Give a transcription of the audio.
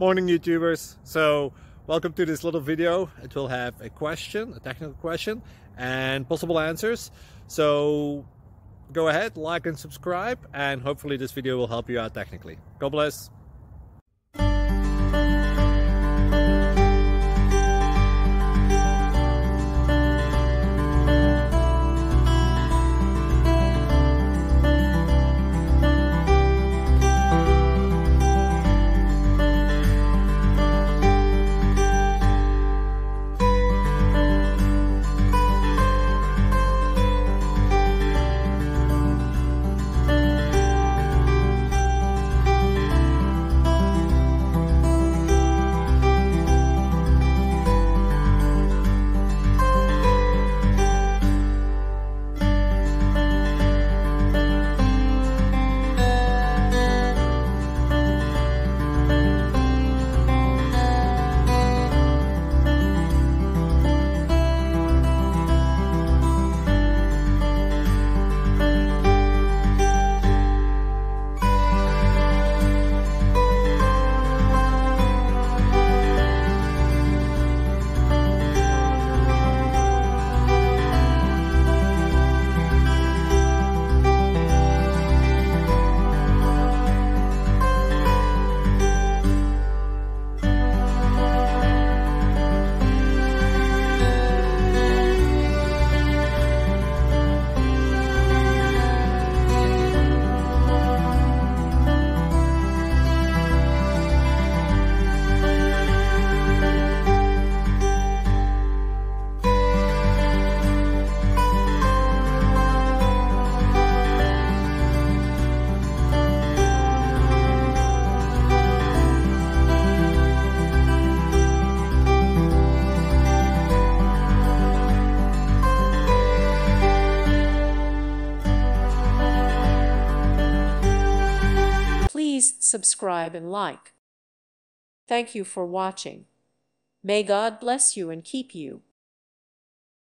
Morning YouTubers. So welcome to this little video. It will have a question, a technical question, and possible answers. So go ahead, like and subscribe, and hopefully this video will help you out technically. God bless. Please subscribe and like. Thank you for watching. May God bless you and keep you.